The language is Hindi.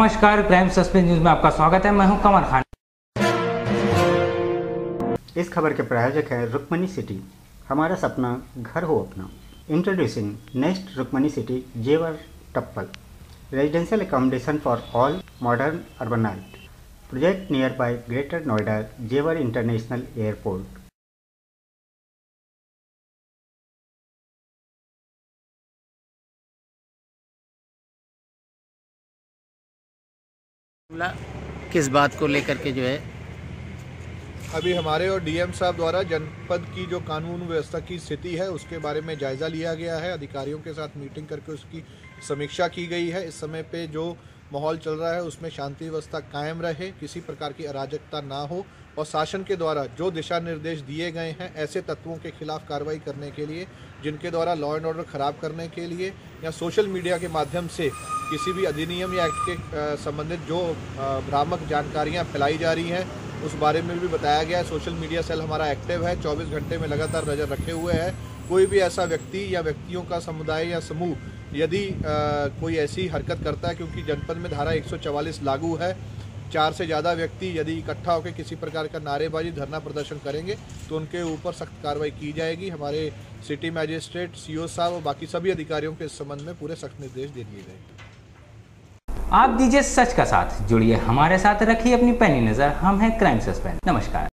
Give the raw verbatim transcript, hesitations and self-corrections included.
नमस्कार, क्राइम सस्पेंस न्यूज में आपका स्वागत है। मैं हूं कमर खान। इस खबर के प्रायोजक है रुक्मणी सिटी, हमारा सपना घर हो अपना। Introducing next Rukmani city Jewar Tappal, residential accommodation for all modern urbanite project near by greater Noida Jewar international airport. किस बात को लेकर के जो है अभी हमारे और डीएम साहब द्वारा जनपद की जो कानून व्यवस्था की स्थिति है उसके बारे में जायज़ा लिया गया है। अधिकारियों के साथ मीटिंग करके उसकी समीक्षा की गई है। इस समय पे जो माहौल चल रहा है उसमें शांति व्यवस्था कायम रहे, किसी प्रकार की अराजकता ना हो और शासन के द्वारा जो दिशा निर्देश दिए गए हैं ऐसे तत्वों के खिलाफ कार्रवाई करने के लिए जिनके द्वारा लॉ एंड ऑर्डर खराब करने के लिए या सोशल मीडिया के माध्यम से किसी भी अधिनियम या एक्ट के संबंधित जो भ्रामक जानकारियाँ फैलाई जा रही हैं उस बारे में भी बताया गया है। सोशल मीडिया सेल हमारा एक्टिव है, चौबीस घंटे में लगातार नज़र रखे हुए है। कोई भी ऐसा व्यक्ति या व्यक्तियों का समुदाय या समूह यदि आ, कोई ऐसी हरकत करता है, क्योंकि जनपद में धारा एक सौ चवालीस लागू है, चार से ज़्यादा व्यक्ति यदि इकट्ठा होकर किसी प्रकार का नारेबाजी धरना प्रदर्शन करेंगे तो उनके ऊपर सख्त कार्रवाई की जाएगी। हमारे सिटी मैजिस्ट्रेट, सीओ साहब और बाकी सभी अधिकारियों के इस संबंध में पूरे सख्त निर्देश दे दिए गए। आप दीजिए सच का साथ, जुड़िए हमारे साथ, रखिए अपनी पैनी नजर। हम हैं क्राइम सस्पेंस। नमस्कार।